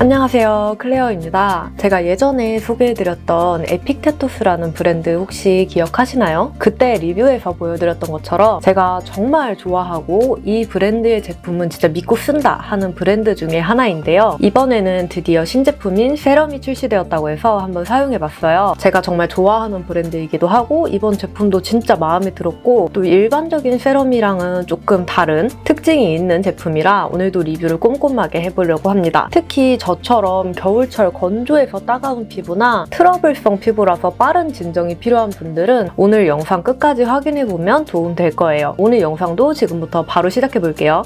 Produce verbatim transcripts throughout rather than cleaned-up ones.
안녕하세요, 클레어입니다. 제가 예전에 소개해드렸던 에픽테토스라는 브랜드 혹시 기억하시나요? 그때 리뷰에서 보여드렸던 것처럼 제가 정말 좋아하고 이 브랜드의 제품은 진짜 믿고 쓴다 하는 브랜드 중에 하나인데요. 이번에는 드디어 신제품인 세럼이 출시되었다고 해서 한번 사용해봤어요. 제가 정말 좋아하는 브랜드이기도 하고 이번 제품도 진짜 마음에 들었고 또 일반적인 세럼이랑은 조금 다른 특징이 있는 제품이라 오늘도 리뷰를 꼼꼼하게 해보려고 합니다. 특히 저처럼 겨울철 건조해서 따가운 피부나 트러블성 피부라서 빠른 진정이 필요한 분들은 오늘 영상 끝까지 확인해보면 도움될 거예요. 오늘 영상도 지금부터 바로 시작해볼게요.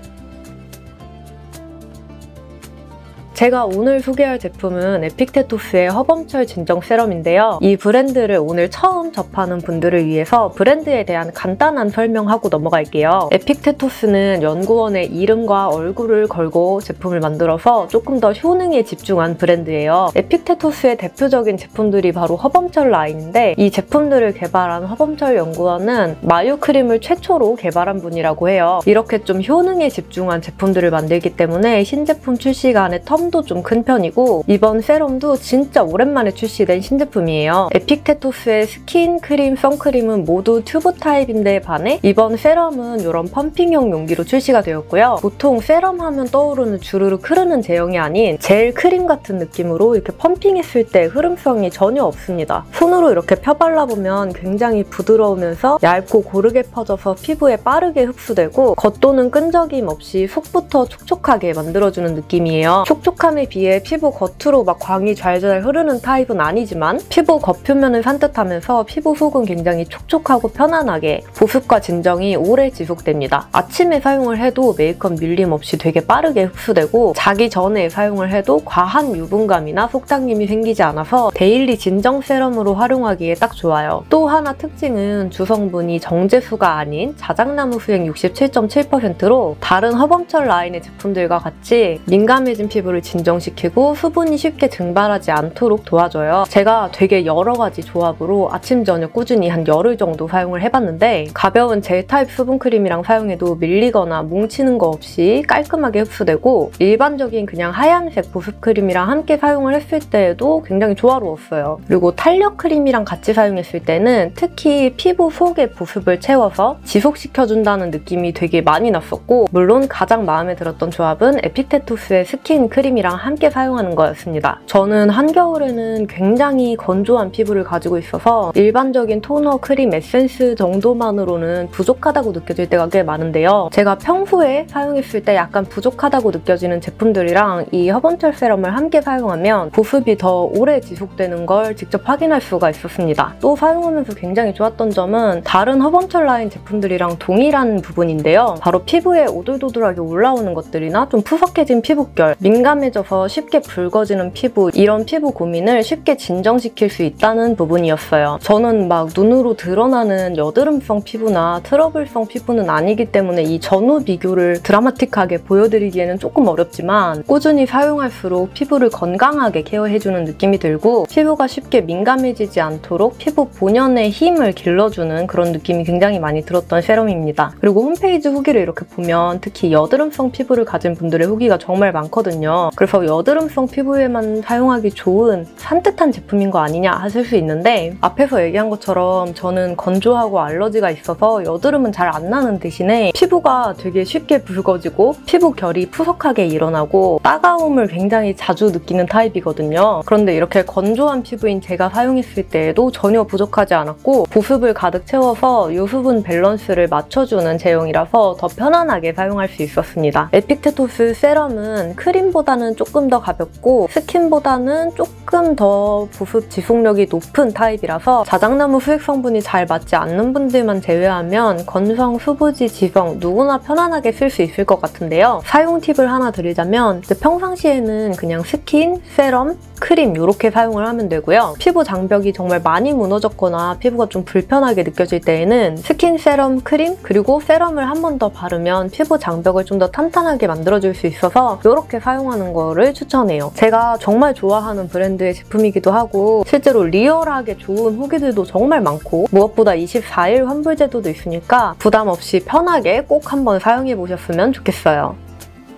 제가 오늘 소개할 제품은 에픽테토스의 허범철 진정 세럼인데요. 이 브랜드를 오늘 처음 접하는 분들을 위해서 브랜드에 대한 간단한 설명하고 넘어갈게요. 에픽테토스는 연구원의 이름과 얼굴을 걸고 제품을 만들어서 조금 더 효능에 집중한 브랜드예요. 에픽테토스의 대표적인 제품들이 바로 허범철 라인인데 이 제품들을 개발한 허범철 연구원은 마유 크림을 최초로 개발한 분이라고 해요. 이렇게 좀 효능에 집중한 제품들을 만들기 때문에 신제품 출시간에 텀 도 좀 큰 편이고 이번 세럼도 진짜 오랜만에 출시된 신제품이에요. 에픽테토스의 스킨, 크림, 선크림은 모두 튜브 타입인데 반해 이번 세럼은 이런 펌핑형 용기로 출시가 되었고요. 보통 세럼 하면 떠오르는 주르륵 흐르는 제형이 아닌 젤 크림 같은 느낌으로 이렇게 펌핑했을 때 흐름성이 전혀 없습니다. 손으로 이렇게 펴발라보면 굉장히 부드러우면서 얇고 고르게 퍼져서 피부에 빠르게 흡수되고 겉도는 끈적임 없이 속부터 촉촉하게 만들어주는 느낌이에요. 촉촉함에 비해 피부 겉으로 막 광이 잘잘 흐르는 타입은 아니지만 피부 겉표면을 산뜻하면서 피부 속은 굉장히 촉촉하고 편안하게 보습과 진정이 오래 지속됩니다. 아침에 사용을 해도 메이크업 밀림 없이 되게 빠르게 흡수되고 자기 전에 사용을 해도 과한 유분감이나 속당김이 생기지 않아서 데일리 진정 세럼으로 활용하기에 딱 좋아요. 또 하나 특징은 주성분이 정제수가 아닌 자작나무 수액 육십칠 점 칠 퍼센트로 다른 허범철 라인의 제품들과 같이 민감해진 피부를 진정시키고 수분이 쉽게 증발하지 않도록 도와줘요. 제가 되게 여러 가지 조합으로 아침, 저녁 꾸준히 한 열흘 정도 사용을 해봤는데 가벼운 젤 타입 수분크림이랑 사용해도 밀리거나 뭉치는 거 없이 깔끔하게 흡수되고 일반적인 그냥 하얀색 보습크림이랑 함께 사용을 했을 때에도 굉장히 조화로웠어요. 그리고 탄력 크림이랑 같이 사용했을 때는 특히 피부 속에 보습을 채워서 지속시켜준다는 느낌이 되게 많이 났었고 물론 가장 마음에 들었던 조합은 에픽테토스의 스킨 크림이랑 함께 사용하는 거였습니다. 저는 한겨울에는 굉장히 건조한 피부를 가지고 있어서 일반적인 토너, 크림, 에센스 정도만으로는 부족하다고 느껴질 때가 꽤 많은데요. 제가 평소에 사용했을 때 약간 부족하다고 느껴지는 제품들이랑 이 허범철 세럼을 함께 사용하면 보습이 더 오래 지속되는 걸 직접 확인할 수가 있었습니다. 또 사용하면서 굉장히 좋았던 점은 다른 허범철 라인 제품들이랑 동일한 부분인데요. 바로 피부에 오돌도돌하게 올라오는 것들이나 좀 푸석해진 피부결, 민감해져서 쉽게 붉어지는 피부 이런 피부 고민을 쉽게 진정시킬 수 있다는 부분이었어요. 저는 막 눈으로 드러나는 여드름성 피부나 트러블성 피부는 아니기 때문에 이 전후 비교를 드라마틱하게 보여드리기에는 조금 어렵지만 꾸준히 사용할수록 피부를 건강하게 케어해주는 느낌이 들고 피부가 쉽게 민감해지지 않도록 피부 본연의 힘을 길러주는 그런 느낌이 굉장히 많이 들었던 세럼입니다. 그리고 홈페이지 후기를 이렇게 보면 특히 여드름성 피부를 가진 분들의 후기가 정말 많거든요. 그래서 여드름성 피부에만 사용하기 좋은 산뜻한 제품인 거 아니냐 하실 수 있는데 앞에서 얘기한 것처럼 저는 건조하고 알러지가 있어서 여드름은 잘 안 나는 대신에 피부가 되게 쉽게 붉어지고 피부 결이 푸석하게 일어나고 따가움을 굉장히 자주 느끼는 타입이거든요. 그런데 이렇게 건조한 피부인 제가 사용했을 때에도 전혀 부족하지 않았고 보습을 가득 채워서 유수분 밸런스를 맞춰주는 제형이라서 더 편안하게 사용할 수 있었습니다. 에픽테토스 세럼은 크림보다는 조금 더 가볍고 스킨보다는 조금 더 보습 지속력이 높은 타입이라서 자작나무 수액 성분이 잘 맞지 않는 분들만 제외하면 건성, 수부지, 지성 누구나 편안하게 쓸 수 있을 것 같은데요. 사용 팁을 하나 드리자면 평상시에는 그냥 스킨, 세럼, 크림 이렇게 사용을 하면 되고요. 피부 장벽이 정말 많이 무너졌거나 피부가 좀 불편하게 느껴질 때에는 스킨, 세럼, 크림 그리고 세럼을 한 번 더 바르면 피부 장벽을 좀 더 탄탄하게 만들어줄 수 있어서 이렇게 사용하는 거를 추천해요. 제가 정말 좋아하는 브랜드의 제품이기도 하고 실제로 리얼하게 좋은 후기들도 정말 많고 무엇보다 이십사 일 환불 제도도 있으니까 부담 없이 편하게 꼭 한번 사용해보셨으면 좋겠어요.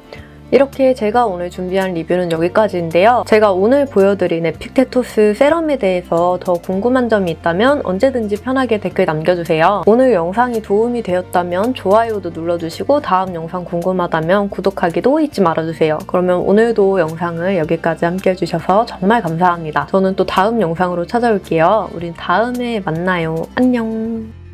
이렇게 제가 오늘 준비한 리뷰는 여기까지인데요. 제가 오늘 보여드린 에픽테토스 세럼에 대해서 더 궁금한 점이 있다면 언제든지 편하게 댓글 남겨주세요. 오늘 영상이 도움이 되었다면 좋아요도 눌러주시고 다음 영상 궁금하다면 구독하기도 잊지 말아주세요. 그러면 오늘도 영상을 여기까지 함께 해주셔서 정말 감사합니다. 저는 또 다음 영상으로 찾아올게요. 우린 다음에 만나요. 안녕.